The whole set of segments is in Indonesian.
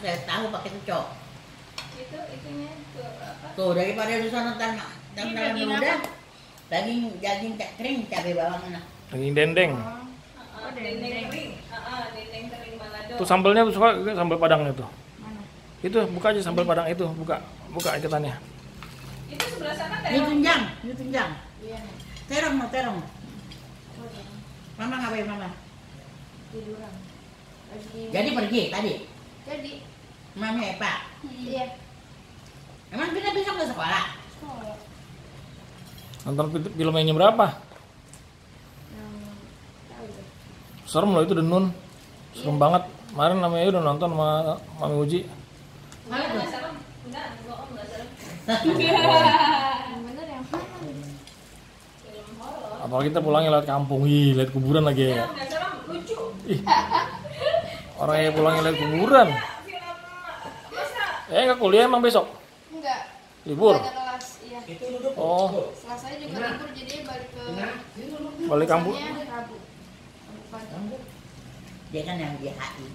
saya tahu pakai tucok. Itunya tuh apa? Tuh daripada di sana dan daging udah apa? daging kering cabai bawang enak. Daging dendeng. Dendeng kering. Dendeng kering Manado. Tuh sambelnya suka sambal padang itu. Mana? Itu buka aja sambal padang itu, buka ikatannya. Itu sebelah sana Ini terong. tunjang. Iya nih. Terong. Oh, iya. Mama ngapain mama? Tiduran. Lagi. Jadi pergi tadi. Jadi. Mami Pak. Iya. Emang kita besok ke sekolah? Sekolah. Nonton filmnya jam berapa? Tahu deh. Serem loh itu Denun. Serem banget. Kemarin namanya udah nonton sama Mami Uji. Nggak serem. Enggak, bohong nggak serem. Yang bener yang mana? Film horor. Apalagi kita pulangnya lewat kampung. Ih, lihat kuburan lagi ya. Nggak serem, lucu. Ih. Orang yang pulangnya lihat kuburan. Film masa Nggak kuliah emang besok? Enggak. Libur? Nggak ada kelas. Iya. Oh, Selasanya juga libur jadi balik ke balik kampung. kosannya Rabu. Rabu pagi. Dia kan yang di HI.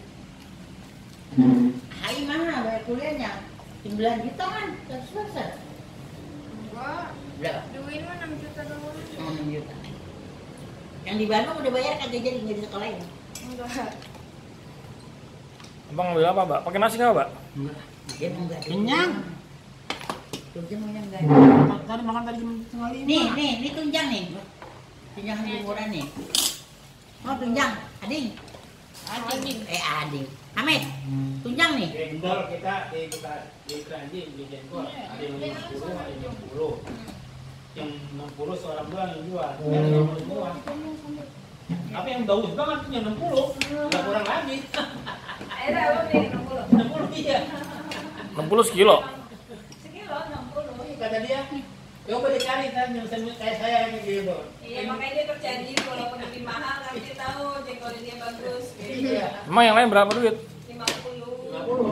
HI mana bayar kuliahnya? 9 juta kan? Selesai. Enggak. Berapa? Duit mah 6 juta doang. 6 juta. Yang di Bandung udah bayar kagak jadi nggak di sekolah ini. Enggak. Abang ngambil apa, Mbak? Pakai nasi nggak, Mbak? Dia mau nggak? Kenyang. Tunjang mau yang nggak? Tadi makan tadi jam setengah 5. Nih tunjang nih. Tunjang liburan nih. Oh tunjang, Ading. Ading. Ading. Hamid, tunjang nih. Jengkol kita di keranji di jengkol ada yang 50, ada yang 60. Yang 60 seorang doang yang jual. Yang 60 doang. Tapi yang bagus banget tuh yang 60. Enggak kurang lagi. akhirnya abang beli 60. 60 iya. 60 sekilo. Sekilo 60. Kata dia, coba dicari kan yang kayak saya ini gitu. Iya, makanya dia terjadi walaupun lebih mahal tapi dia tahu jengkol dia bagus. Iya. Emang yang lain berapa duit? 50. 50.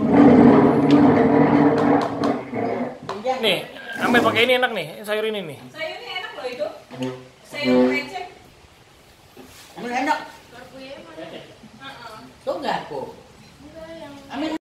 Tunjang. Nih, ambil pakai ini enak nih, sayur ini nih. Sayurnya enak loh itu.